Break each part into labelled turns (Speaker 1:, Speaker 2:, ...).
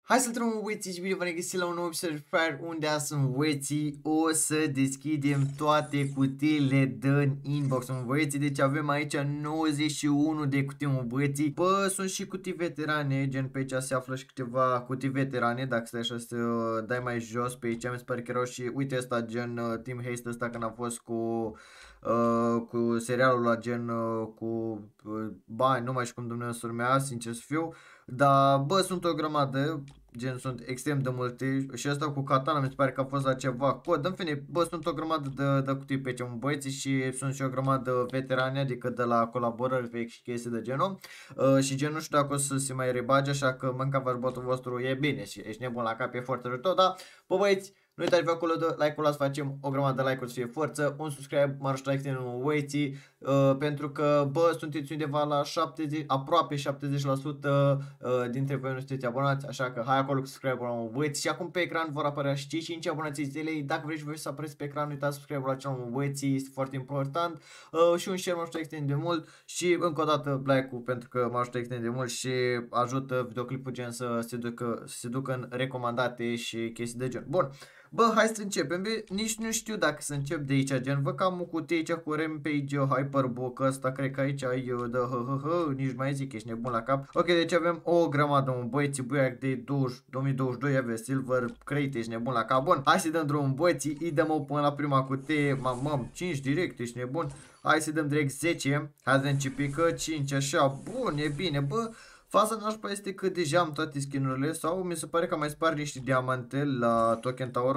Speaker 1: Hai să intrăm Weții și bine v-am găsit la un nou episod de Fire unde sunt Weții. O să deschidem toate cutiile din inbox în băieții. Deci avem aici 91 de cutii în băieții. Bă, sunt și cutii veterane, gen pe aici se află și câteva cutii veterane. Dacă stai așa să dai mai jos pe aici, mi se pare că erau și, uite ăsta gen Team Haste ăsta când a fost cu serialul la gen cu bani, nu mai știu cum Dumnezeu se urmea, sincer să fiu. Dar bă, sunt o grămadă, gen sunt extrem de multe și asta cu katana mi se pare că a fost la ceva cod. În fine, bă, sunt o grămadă de cutii pe ce băieții și sunt și o grămadă veterane, adică de la colaborări vechi și chestii de genul. Și gen nu știu dacă o să se mai rebage, așa că mânca botul vostru e bine și ești nebun la cap, e foarte rău tot, dar bă băieți, nu uitați pe acolo de like-ul ăla să facem o grămadă de like-uri să fie forță, un subscribe, mă ajută like în Weții, pentru că bă, sunteți undeva la 70, aproape 70% dintre voi nu sunteți abonați, așa că hai acolo cu subscribe-ul la Weții și acum pe ecran vor apărea și cei 5 abonații zilei. Dacă vrei și voi să apăreți pe ecran, uitați subscribe-ul la channel Weții, este foarte important, și un share mă ajută extrem de mult și încă o dată like-ul pentru că mă ajută extrem de mult și ajută videoclipul gen să se ducă în recomandate și chestii de gen. Bun. Bă, hai să începem, nici nu știu dacă să încep de aici, gen, văd că am o cutie aici cu Rampage Hyperbook, ăsta cred că aici ai de nici mai zic, ești nebun la cap. Ok, deci avem o grămadă, un băieții, buiac de 2022, avea Silver Crate, ești nebun la cap. Bun, hai să dăm drum băieții, îi dăm până la prima cutie, mamă, 5 direct, ești nebun. Hai să dăm direct 10, hai să începică 5, așa, bun, e bine, bă. Faza nașpa este că deja am toate skinurile sau mi se pare că mai spar niște diamante la Token Tower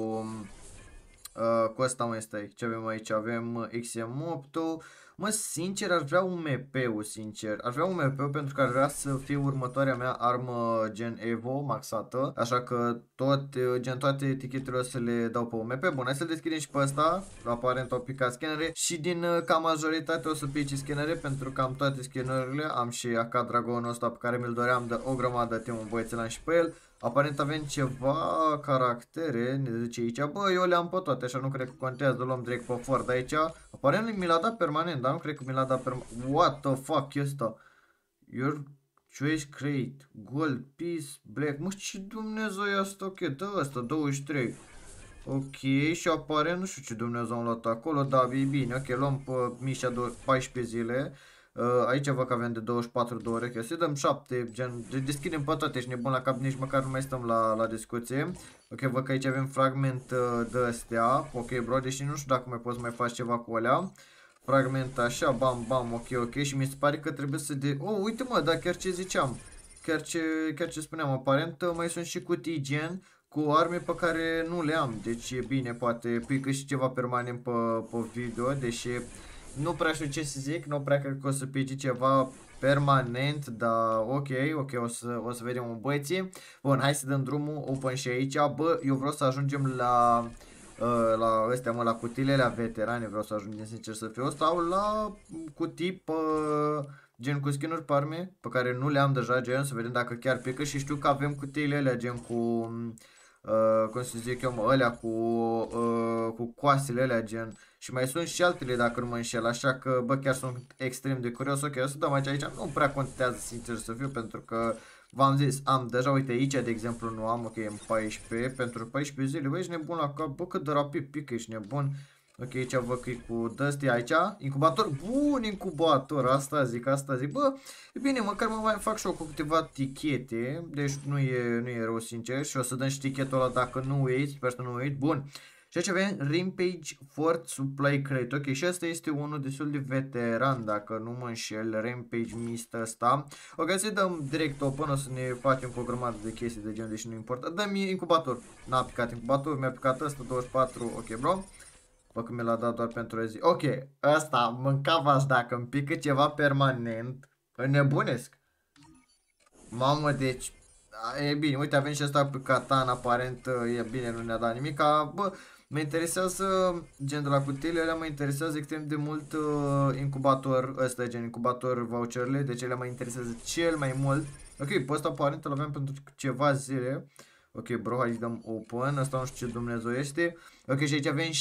Speaker 1: cu ăsta mai stai. Ce avem aici? Avem XM8-ul. Mă, sincer, aș vrea un MP-ul, sincer. Aș vrea un MP-ul pentru că aș vrea să fie următoarea mea armă gen Evo maxată. Așa că toate etichetele o să le dau pe un MP. Bun, hai să-l deschidem și pe ăsta. Aparent au picat scanere. Și din ca majoritate o să pice scanere pentru că am toate scanerele. Am și AK Dragonul ăsta pe care mi-l doream de o grămadă de timp, băiețelam și pe el. Aparent avem ceva caractere, ne zice aici, bă, eu le-am pe toate, așa nu cred că contează, luăm direct pe Ford aici. Aparent mi l-a dat permanent, dar nu cred că mi l-a dat permanent. What the fuck e ăsta? Your choice crate, gold, peace, black, mă, ce Dumnezeu e asta? Ok, dă asta, 23. Ok, și aparent, nu știu ce Dumnezeu am luat acolo, dar e bine, ok, luăm pe Mișa 14 zile. Aici văd că avem de 24 de ore, ok, să dăm 7, gen, deschidem pe toate, ești nebun la cap, nici măcar nu mai stăm la discuție. Ok, văd că aici avem fragment de astea, ok bro, deși nu știu dacă mai poți mai faci ceva cu alea. Fragment așa, bam, bam, ok, și mi se pare că trebuie să oh, uite mă, dar chiar ce ziceam, chiar ce spuneam, aparent mai sunt și cutii gen cu arme pe care nu le am, deci e bine, poate pică și ceva permanent pe video, deși nu prea știu ce să zic, nu prea cred că o să pice ceva permanent, dar ok, o să vedem un băieții. Bun, hai să dăm drumul, open și aici, bă, eu vreau să ajungem la astea, mă, la cutiile la veterane, vreau să ajungem, sincer să fiu, sau la cutii pe gen cu skin-uri pe arme, pe care nu le am deja, gen, să vedem dacă chiar pică și știu că avem cutiile alea, gen cu cum să zic eu, mă, alea cu coasele alea, gen, și mai sunt și altele dacă nu mă înșel, așa că, bă, chiar sunt extrem de curios. Ok, o să dăm aici, nu prea contează, sincer să fiu, pentru că v-am zis, am deja, uite, aici, de exemplu, nu am, ok, în 14, pentru 14 zile, bă, ești nebun la cap, bă, cât de rapid pică, ești nebun. Ok, aici văd că e cu dusty aici, incubator, bun incubator, asta zic, bă, e bine, măcar mă mai fac și eu cu câteva tichete, deci nu e rău, sincer, și o să dăm și tichetul ăla dacă nu uiți, sper să nu uiți, bun. Și aici avem Rampage Fort Supply Crate, ok, și asta este unul destul de veteran, dacă nu mă înșel, Rampage Mist ăsta. Ok, să-i dăm direct open, o să ne facem cu o grămadă de chestii de gen, deși nu importă. Dă-mi incubator, n-a picat incubator, mi-a picat ăsta, 24, ok, bro. Bă, că mi l-a dat doar pentru o zi. Ok, ăsta mâncava-ți dacă îmi pică ceva permanent, înnebunesc. Mamă, deci, e bine, uite, avem și asta pe katana, aparent, e bine, nu ne-a dat nimic. Bă, mă interesează, gen de la cutiile alea, mă interesează extrem de mult incubator, ăsta gen incubator voucherele, deci ele mă interesează cel mai mult. Ok, pe ăsta aparent îl avem pentru ceva zile. Ok, bro, hai să dăm open, asta nu știu ce Dumnezeu este. Ok, și aici avem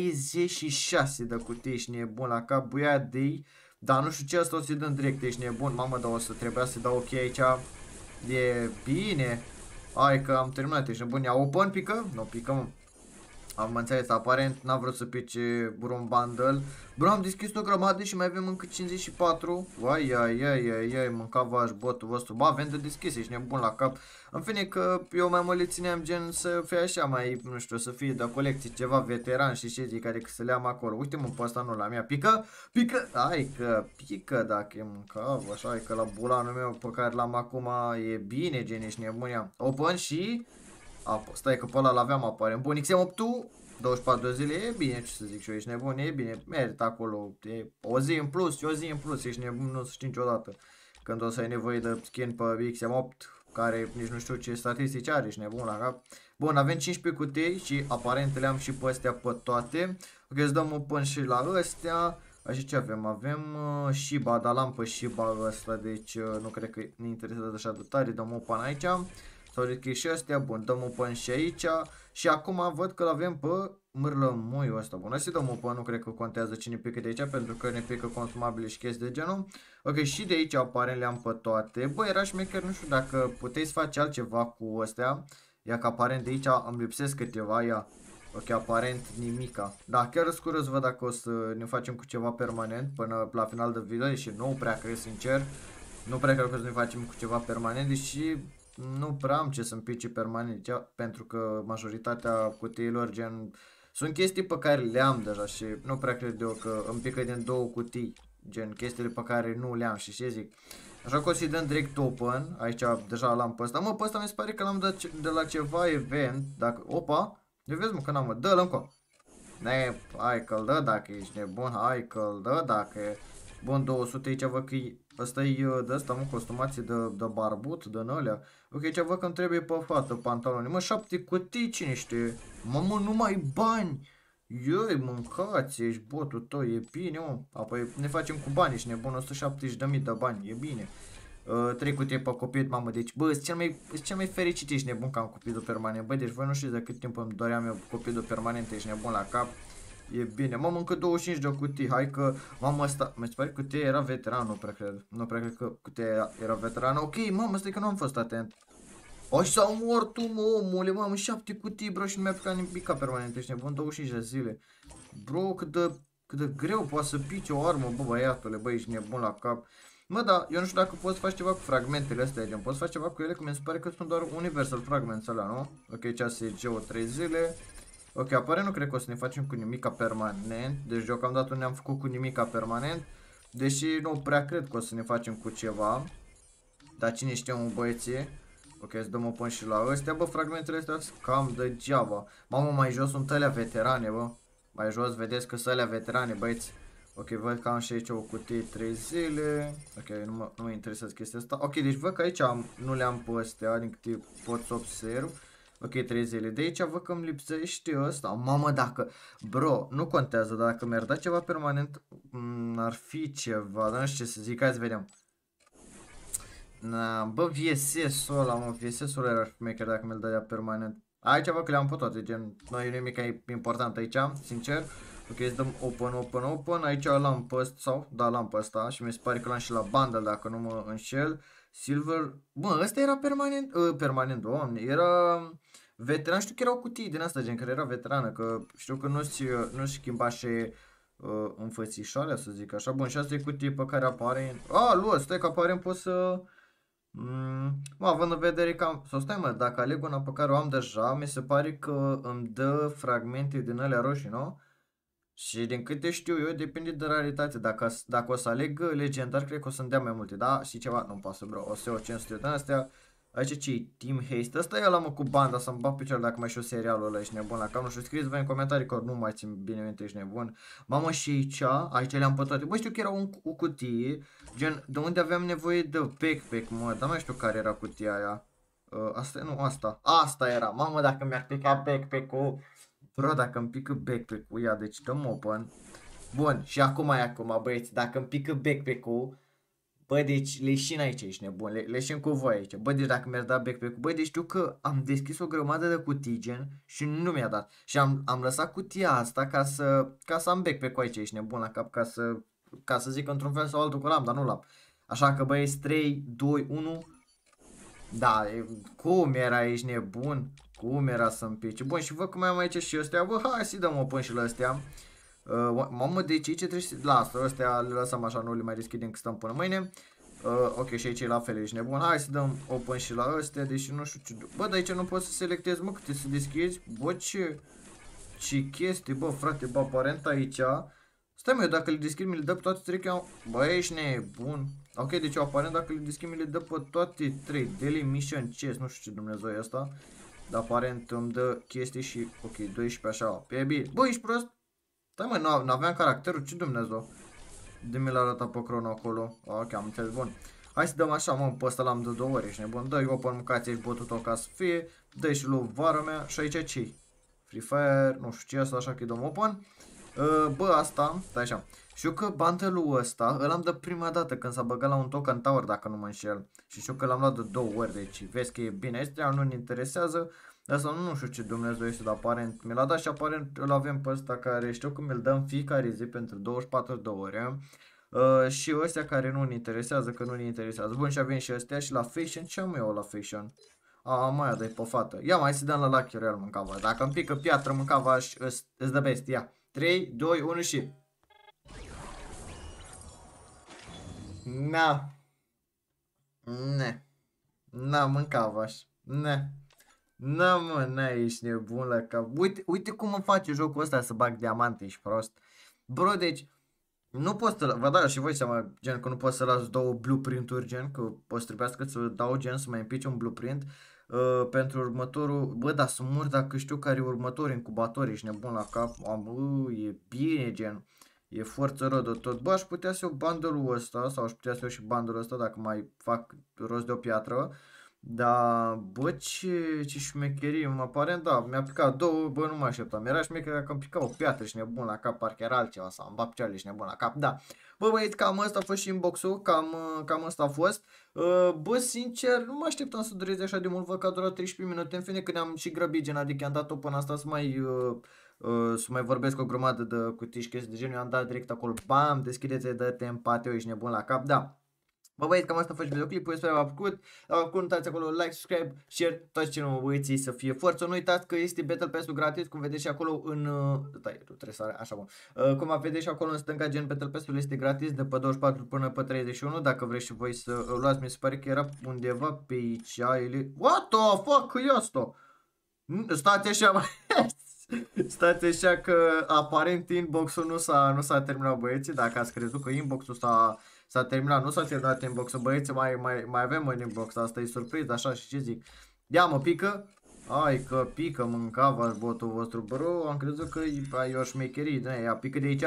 Speaker 1: 66 de cutii, ești nebun la cap, buia de ei. Dar nu știu ce, asta o să-i dăm direct, ești nebun, mamă, dar o să trebuia să dau ok aici. E bine. Hai că am terminat, ești nebun. Ia open, pică? Nu pică, mă. Am înțeles, aparent n-a vrut să pice vreun bundle. Bro, am deschis o grămadă și mai avem încă 54. Uai, ai, mâncava botul vostru. Ba, avem de deschis, ești nebun la cap. În fine că eu mai mă le țineam gen să fie așa mai, nu știu, să fie de colecție ceva veteran și ce zic, adică să le am acolo. Uite mă, pe asta nu la mea. Pică? Pică? Hai că pică dacă e mâncava, așa, hai că la bulanul meu pe care l-am acum e bine, gen, ești nebun, ia. Open și... Stai că pe ăla l-aveam aparent. Bun, XM8 24 de zile, e bine, ce să zic și eu, ești nebun, e bine, merită acolo, e o zi în plus, o zi în plus, ești nebun, nu o să știi niciodată când o să ai nevoie de skin pe XM8, care nici nu știu ce statistici are, ești nebun la cap. Bun, avem 15 cutii și aparent le am și pe astea pe toate. Ok, îți dăm un pân și la astea. Așa ce avem? Avem Shiba, dar l-am pe Shiba ăsta, deci nu cred că ne interesează așa de tare, dăm un pan aici. S-au deschis și astea, bun, dăm un pân și aici. Și acum văd că l-avem pe mârlămuiul ăsta. Bun, hai să dăm un pân, nu cred că contează cine pică de aici, pentru că ne pică consumabile și chestii de genul. Ok, și de aici aparent le-am pe toate. Bă, era șmecher, nu știu dacă puteți face altceva cu astea. Ia că aparent de aici îmi lipsesc câteva, ia. Ok, aparent nimica. Da, chiar sunt curios, văd dacă o să ne facem cu ceva permanent până la final de video, și nu prea cred, sincer. Nu prea cred că o să ne facem cu ceva permanent, deși nu prea am ce să-mi pice permanent, pentru că majoritatea cutiilor gen sunt chestii pe care le am deja și nu prea cred eu că îmi pică din două cutii, gen chestiile pe care nu le am și ce zic. Așa că o să-i dăm direct open, aici deja l-am pe ăsta, mă, pe ăsta mi se pare că l-am dat de la ceva event, dacă, opa, de vezi mă că n-am, dă-l încă. Ne, hai că-l dă dacă ești nebun, hai că-l dă dacă e. Bun, 200 aici văd că ăsta e de ăsta, mă, costumație de barbut, de nălea. Ok, aici văd că îmi trebuie pe fată pantaloni. Mă, 7 cutii, cine știe? Mă, nu mai bani! Ioi, mâncați, ești botul tău, e bine, mă. Apoi ne facem cu bani, ești nebun, 170.000 de bani, e bine. 3 cutii pe copil, mamă, deci, bă, sunt cel mai fericit, ești nebun că am copilul permanent. Bă, deci voi nu știți de cât timp îmi doream eu copilul permanent, ești nebun la cap. E bine, mamă, încă 25 de cutii, hai că, mamă, asta, mi se pare că cutia era veteran, nu prea cred că cutia era veterană. Ok, mamă, stai că nu am fost atent. Așa s-a mort tu, mă, omule, mamă, 7 cutii, bro, și nu mi-a picat nimic permanent, ești nebun, 25 de zile. Bro, cât de greu poate să pice o armă, bă, băiatule, bă, ești nebun la cap. Mă, da, eu nu știu dacă poți face ceva cu fragmentele astea, gen, poți face ceva cu ele, că mi se pare că sunt doar universal fragments alea, nu? Ok, ceasă e 3 zile. Ok, apare nu cred că o să ne facem cu nimica permanent, deci deocamdată nu ne-am făcut cu nimica permanent, deși nu prea cred că o să ne facem cu ceva, dar cine știe, mă, băieții. Ok, să dăm o până și la ăstea, bă, fragmentele astea sunt cam degeaba. Mamă, mai jos sunt alea veterane, bă, mai jos vedeți că sunt alea veterane, băieți. Ok, văd că am și aici o cutie 3 zile. Ok, nu mă interesează chestia asta. Ok, deci văd că aici nu le-am pe astea, din câte pot să observ. Ok, 3 zile. De aici văd că îmi lipsește ăsta. Mamă, dacă... Bro, nu contează, dar dacă mi-ar da ceva permanent, ar fi ceva, dar nu știu ce să zic, hai să vedem. Na, bă, VSS-ul ăla, mă, VSS-ul ăla ar fi maker dacă mi-l dădea permanent. Aici văd că le-am pe toate, gen, nu e nimic important aici, sincer. Ok, îți dăm open, aici l-am pe ăsta, sau, da, l-am pe ăsta și mi se pare că l-am și la bundle dacă nu mă înșel. Silver, bă, ăsta era permanent, permanent, doamne, era veteran, știu că erau cutii din asta, gen, care era veterană, că știu că nu schimba și înfățișarea, să zic așa. Bun, și asta e cutie pe care apare, lu, stai că apare, pot să... Mă, având în vedere că am... Sau stai, mă, dacă aleg una pe care o am deja, mi se pare că îmi dă fragmente din alea roșii, nu? Și din câte știu eu, depinde de raritate. Dacă o să aleg legendar, cred că o să-mi dea mai multe. Da, și ceva, nu-mi pasă, bro. O să iau 500 de astea. Aici ce-i Team Haste? Ăsta e ăla, mă, cu banda, să-mi bag picioare dacă mai știu serialul ăla, ești nebun la cap. Nu știu, scrieți voi în comentarii că nu mai țin bine minte, ești nebun. Mamă, și aici le-am pe toate. Bă, știu că era o cutie, gen, de unde aveam nevoie de backpack, mă, dar mai știu care era cutia aia. Asta, nu, asta era. Mamă, dacă mi-ar pica backpack-ul. Bro, dacă îmi pică backpack-ul, ia, deci dăm open. Bun, și acum, băieți, dacă îmi pică backpack-ul, bă, deci leșin aici, ești nebun, leșin cu voi aici. Bă, deci dacă mi-ar da backpack-ul, bă, deci știu că am deschis o grămadă de cutii, gen, și nu mi-a dat. Și am lăsat cutia asta ca să am backpack-ul aici, ești nebun la cap, ca să zic într-un fel sau altul că l-am, dar nu l-am. Așa că, băieți, 3, 2, 1... Da, cum era, ești nebun? Cum era să-mi pice? Bun, și văd cum mai am aici și ăstea. Bă, hai să-i dăm open și la ăstea. Mamă, deci ce trebuie să... Lasă, ăstea le lăsăm așa, nu le mai deschidem că stăm până mâine. Ok, și aici e la fel, ești nebun. Hai să dăm open și la ăstea, deși nu știu ce... Bă, de aici nu poți să selectezi, mă, câte să deschizi. Bă, ce chestii, bă, frate, bă, aparent aici... Stai, mă, dacă le deschid, mi le dă pe toate trei. Bă, ești nebun. Ok, deci aparent dacă le deschid, mi le dă pe toate trei. Daily Mission Chest, nu știu ce Dumnezeu e asta. Dar aparent îmi dă chestii și... Ok, 12 așa. Pe bine. Bă, ești prost? Stai, mă, n-aveam caracterul, ce Dumnezeu? De mi l-a arătat pe crono acolo. Ok, am înțeles, bun. Hai să dăm așa, mă, pe ăsta l-am de 2 ori, ești nebun. Dă-i open, mâncați aici botul ca să fie. Dă-i și lui vara mea. Și aici ce Free Fire, nu știu ce asta, așa că îi dăm open. Bă, asta, stai așa. Știu că bundle-ul ăsta îl am de prima dată când s-a băgat la un token tower, dacă nu mă înșel. Și știu că l-am luat de 2 ori, deci vezi că e bine. Astea nu ne interesează. Asta nu știu ce Dumnezeu este, dar aparent mi l-a dat și aparent îl avem pe ăsta care știu că mi-l dăm fiecare zi pentru 24 de ore. Și ăstea care nu ne interesează, că nu ne interesează. Bun, și avem și ăstea și la fashion. Ce am eu la fashion? Mai ada-i pe fată. Ia mai să dăm la Lucky Royale mâncava. Dacă îmi pică piatră mâncava îți dă best. Ia. 3, 2, 1 și... Na. Ne. Na, mâncava-și. Ne. Na, mă, na, ești nebun la cap. Uite cum îmi face jocul ăsta să bag diamante, ești prost. Bro, deci... Nu poți să... Vă dau și voi seama, gen, că nu poți să las două blueprint-uri, gen, că o să trebuiască să dau, gen, să mai împici un blueprint pentru următorul... Bă, dar să mor dacă știu care e următorul incubator, ești nebun la cap. E bine, gen. E forță rău de tot. Bă, aș putea să iau bundle-ul ăsta, sau aș putea să iau și bundle-ul ăsta dacă mai fac rost de o piatră. Da, bă, ce șmecherie, aparent, da, mi-a picat două, bă, nu mă așteptam, era șmecher dacă îmi pica o piatră și nebun la cap, parcă era altceva, sau îmi bag picioarele și nebun la cap, da. Bă, băieți, cam ăsta a fost și inbox-ul, cam ăsta a fost. Bă, sincer, nu mă așteptam să dureze așa de mult, văd că a durat 13 minute, în fine, când am și grăbit, gen, adică am dat-o până asta să mai vorbesc o grămadă de cutii și chestii de genul, am dat direct acolo, bam, deschideți-i, dă-te în patio, ești nebun la cap, da. Bă, băieți, cam asta a fost videoclipul, sper că v-a plăcut. Acum uitați acolo like, subscribe, share, toți ce nu băieții să fie forță. Nu uitați că este Battle Pass-ul gratis, cum vedeți și acolo în... Stai, trebuie să așa, bun. Cum vedeți și acolo în stânga, gen Battle Pass-ul este gratis de pe 24 până pe 31. Dacă vreți și voi să îl luați, mi se pare că era undeva pe aici. What the fuck, e asta? Stați așa, bă. Stați așa că aparent inbox-ul nu s-a terminat, băieții. Dacă ați crezut că inbox-ul s-a terminat, nu s-a terminat inbox-ul, băieți, mai avem în inbox, asta e surpriză, așa, și ce zic. Ia, mă, pică? Ai că pică, mâncava botul vostru, bro, am crezut că e o șmecherie, da, ia, pică de aici?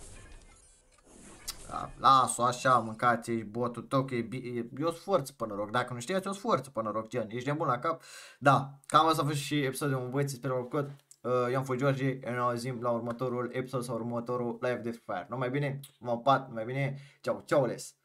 Speaker 1: Da, las-o așa, mâncați, ești botul tău, că e o sforță până rog, dacă nu știați, o sforță până rog, gen, ești nebun la cap? Da, cam asta a fost și episodul, băieți, sper că v-a plăcut. Eu am fost George, ne auzim la următorul episod sau următorul live de Free Fire. Numai bine, v-am pat, numai bine, ceau, ceau les!